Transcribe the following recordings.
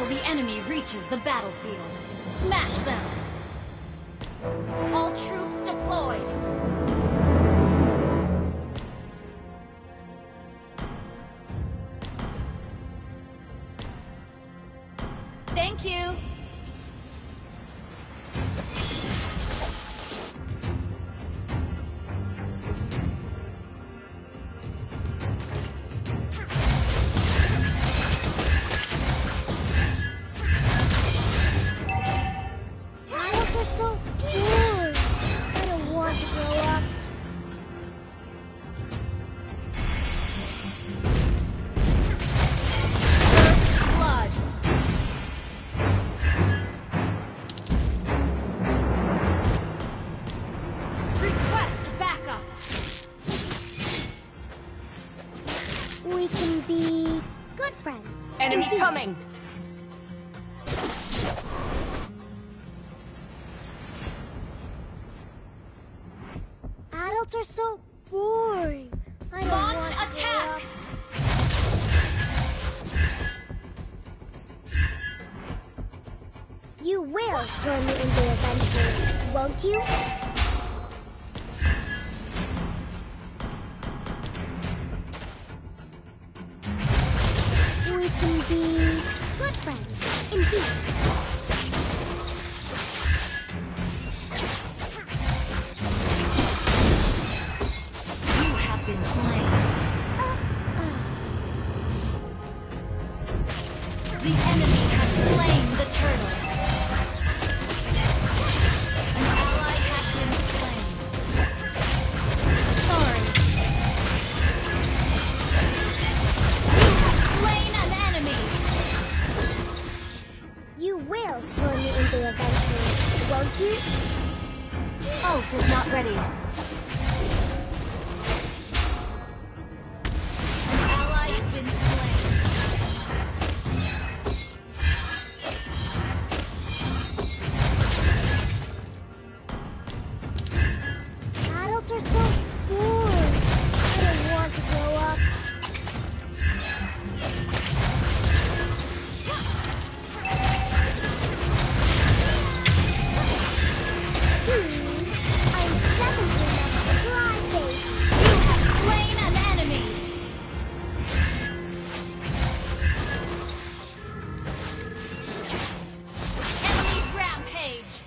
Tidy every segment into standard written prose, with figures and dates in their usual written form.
until the enemy reaches the battlefield. Smash them! All troops deployed! Thank you! We can be good friends. Enemy Indeed. coming! Adults are so boring. I don't Launch want to attack! grow up. You will join me in the adventure, won't you? We can be good friends, indeed. You have been slain. The enemy has slain the turtle. An ally has been slain. Sorry. You have slain an enemy. You will join me in the adventure, won't you? Ult is not ready. An ally has been slain. Adults are so boring. I don't want to grow up. I'm definitely not a crybaby. You have slain an enemy. Enemy rampage.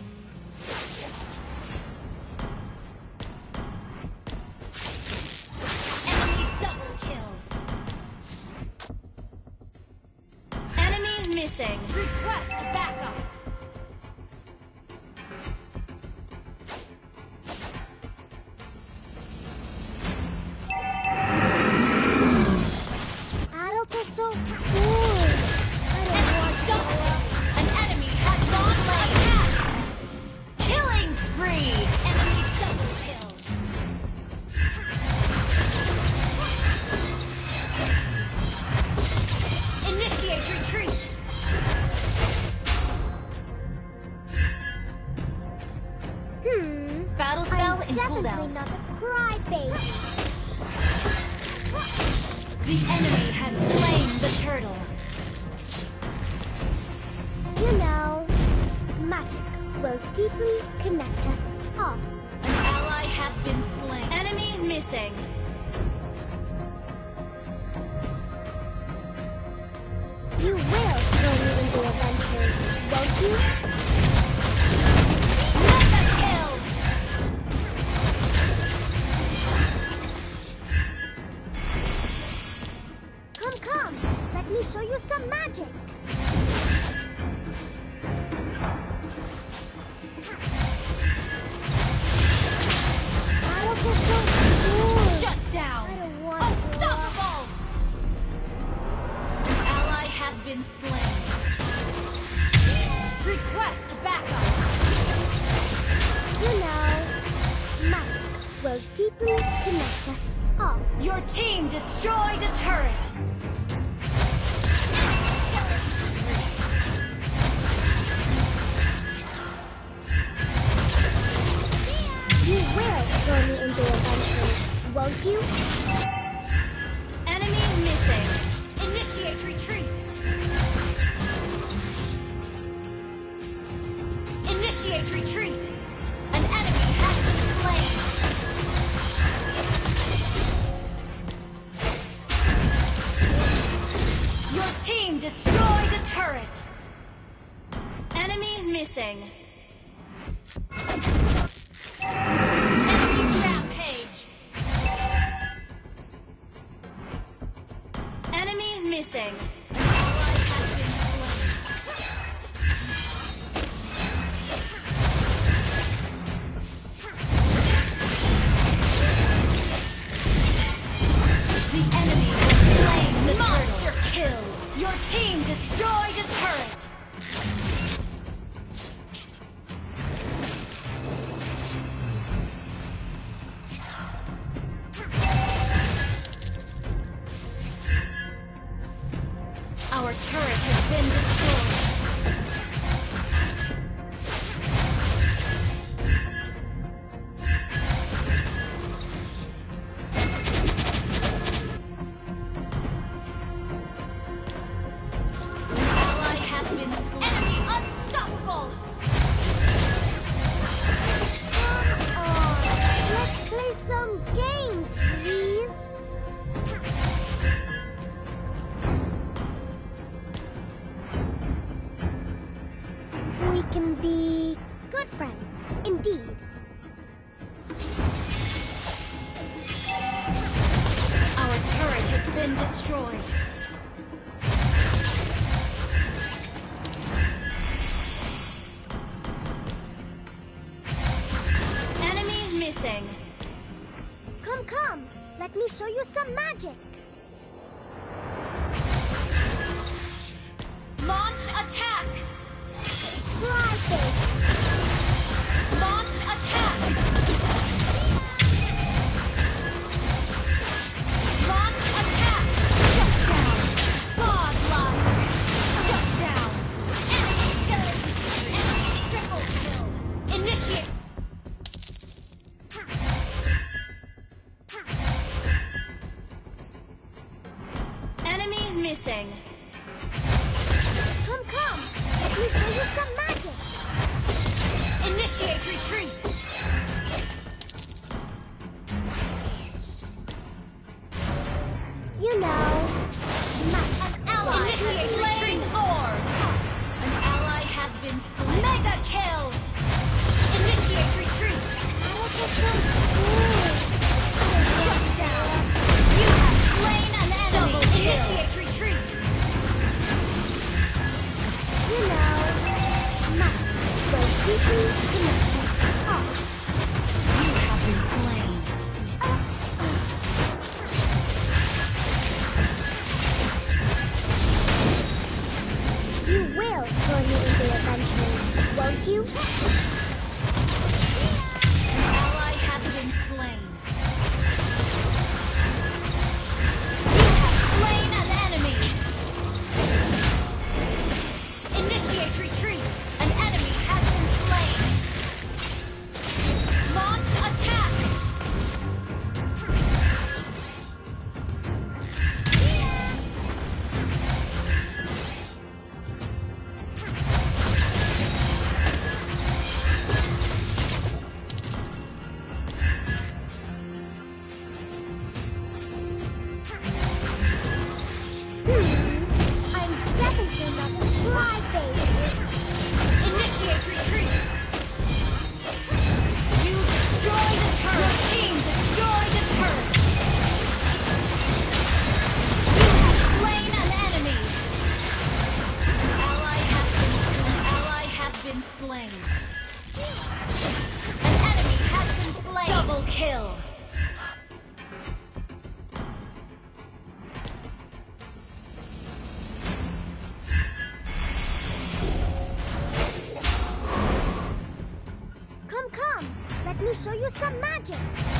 Enemy double kill. Enemy missing. Request backup. Adults are so boring. I don't want to grow up. An enemy has gone late. Killing spree. Enemy double kill. Initiate retreat. Battle spell I'm in definitely cooldown. not a crybaby. The enemy has slain the turtle. You know, magic will deeply connect us all. An ally has been slain. Enemy missing. You will join me in the adventure, won't you? Mega kill. Come, let me show you some magic. Adults are so boring. Shut down. I don't want to grow up. Unstoppable. An ally has been slain. Request backup. You know, magic will deeply connect us all. Your team destroyed a turret. You will join me in the adventure, won't you? Enemy missing. Initiate retreat. Initiate retreat! An enemy has been slain! Your team destroyed a turret! Enemy missing. Enemy rampage! Enemy missing. An ally has been slain. The enemy has slain the monster kill. Your team destroyed a turret. Our turret has been destroyed. An ally has been slain. Enemy unstoppable! Let's play some games, please. We can be good friends, indeed. Our turret has been destroyed. Enemy missing. Come, let me show you some magic. Launch attack! Fly Launch attack! Launch attack! Shut down! Godlike! Shut down! Enemy killing! Enemy triple kill! Initiate! Enemy missing! Come, let me show you some magic. Initiate retreat! You know, magic. An ally initiate retreat! An ally has been slain. Mega kill! Initiate retreat! Shut down! You have slain an enemy! Double kill! Initiate retreat! You know, magic will deeply connect us all. You have been slain. You will join me in the adventure, won't you? An ally has been slain. You have slain an enemy! Initiate retreat! An enemy has been slain! Launch attack! I'm definitely not a fly baby. Initiate retreat! You destroy the turret! Your team destroy the turret! You have slain an enemy! An ally has been slain. Ally has been slain. An enemy has been slain! Double kill! Come, let me show you some magic.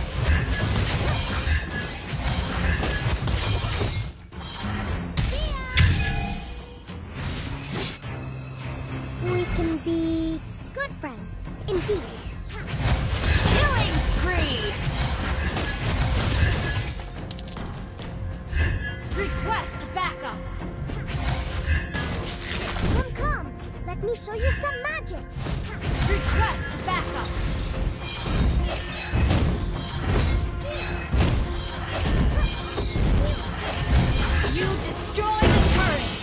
We can be good friends, indeed. Killing spree! Request backup! Come, let me show you some magic. Request backup. You destroy the turret.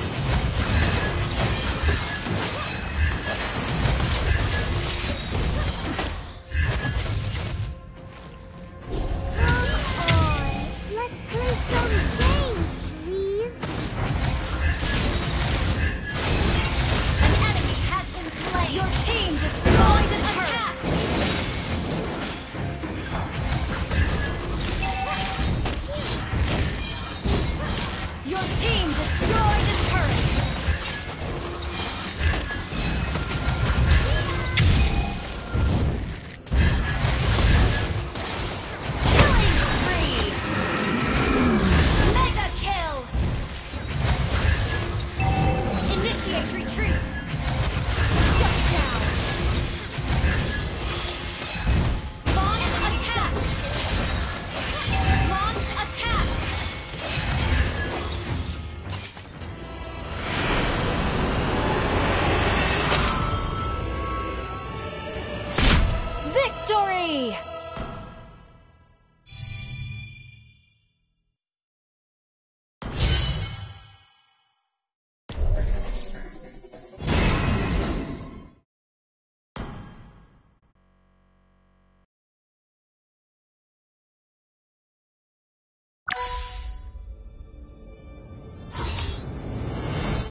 Let's play some games, please. An enemy has been slain. Your team destroyed the turret. Your team